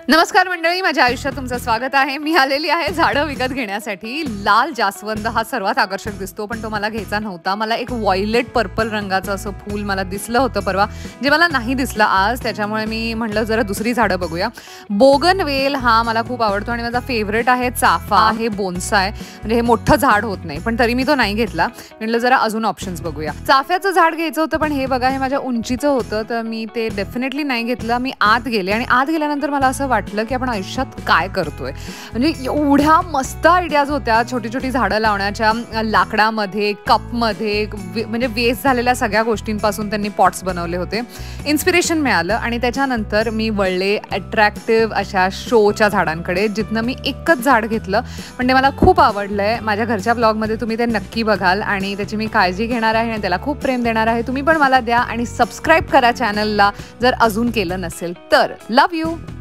नमस्कार मंडळी, माझ्या आयुष्यात तुमचं स्वागत आहे. मी आलेली आहे झाडं विकत घेण्यासाठी. लाल जास्वंद हा सर्वात आकर्षक दिसतो, पण तो मला घ्यायचा नव्हता. मला एक व्हायलेट पर्पल रंगाचं असं फूल मला दिसलं होतं परवा, जे मला नाही दिसलं आज. त्याच्यामुळे मी म्हटलं जरा दुसरी झाडं बघूया. बोगनवेल हा मला खूप आवडतो आणि माझा फेवरेट आहे चाफा. हे बोन्साय, म्हणजे हे मोठं झाड होत नाही, पण तरी मी तो नाही घेतला. म्हटलं जरा अजून ऑप्शन्स बघूया. चाफ्याचं झाड घ्यायचं होतं, पण हे बघा, हे माझ्या उंचीचं होतं, तर मी ते डेफिनेटली नाही घेतलं. मी आत गेले आणि आत गेल्यानंतर मला असं वाटलं की आपण आयुष्यात काय करतोय. म्हणजे एवढ्या मस्त आयडियाज होत्या छोटी छोटी झाडं लावण्याच्या. लाकडामध्ये, कपमध्ये, म्हणजे वेस्ट झालेल्या सगळ्या गोष्टींपासून त्यांनी पॉट्स बनवले होते. इन्स्पिरेशन मिळालं आणि त्याच्यानंतर मी वळले अट्रॅक्टिव्ह अशा शोच्या झाडांकडे, जिथनं मी एकच झाड घेतलं, पण ते मला खूप आवडलंय. माझ्या घरच्या ब्लॉगमध्ये तुम्ही ते नक्की बघाल आणि त्याची मी काळजी घेणार आहे आणि त्याला खूप प्रेम देणार आहे. तुम्ही पण मला द्या आणि सबस्क्राईब करा चॅनलला जर अजून केलं नसेल तर. Love you.